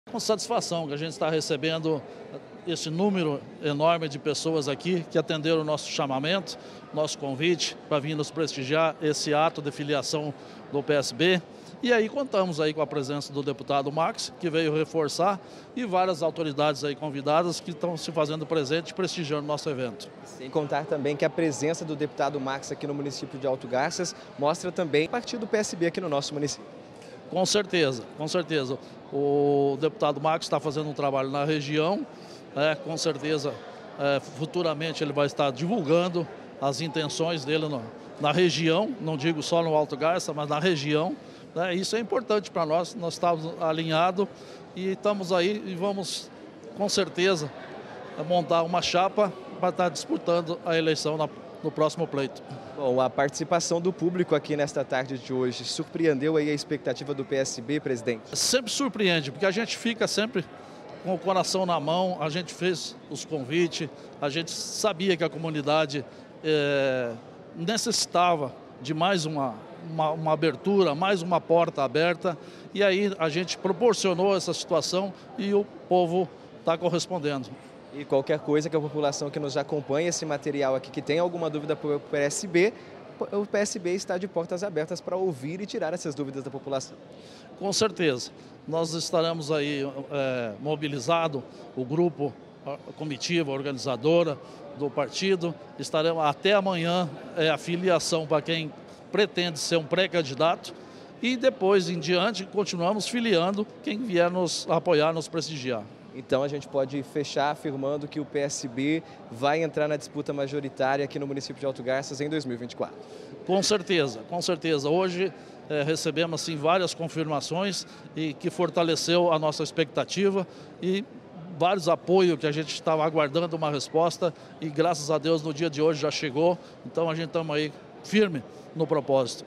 Com satisfação que a gente está recebendo esse número enorme de pessoas aqui que atenderam o nosso chamamento, nosso convite para vir nos prestigiar esse ato de filiação do PSB. E aí contamos aí com a presença do deputado Max, que veio reforçar, e várias autoridades aí convidadas que estão se fazendo presente, prestigiando o nosso evento. Sem contar também que a presença do deputado Max aqui no município de Alto Garças mostra também o partido PSB aqui no nosso município. Com certeza, com certeza. O deputado Max está fazendo um trabalho na região, com certeza futuramente ele vai estar divulgando as intenções dele na região, não digo só no Alto Garças, mas na região. Isso é importante para nós estamos alinhados e estamos aí e vamos com certeza montar uma chapa para estar disputando a eleição no próximo pleito. Bom, a participação do público aqui nesta tarde de hoje surpreendeu aí a expectativa do PSB, presidente? Sempre surpreende, porque a gente fica sempre com o coração na mão, a gente fez os convites, a gente sabia que a comunidade necessitava de mais uma abertura, mais uma porta aberta, e aí a gente proporcionou essa situação e o povo está correspondendo. E qualquer coisa que a população que nos acompanha esse material aqui, que tem alguma dúvida para o PSB, o PSB está de portas abertas para ouvir e tirar essas dúvidas da população. Com certeza. Nós estaremos aí mobilizado, o grupo, a comitiva organizadora do partido, estaremos até amanhã a filiação para quem pretende ser um pré-candidato e depois em diante continuamos filiando quem vier nos apoiar, nos prestigiar. Então a gente pode fechar afirmando que o PSB vai entrar na disputa majoritária aqui no município de Alto Garças em 2024. Com certeza, com certeza. Hoje recebemos assim, várias confirmações e que fortaleceu a nossa expectativa e vários apoios que a gente estava aguardando uma resposta e graças a Deus no dia de hoje já chegou. Então a gente estamos aí firme no propósito.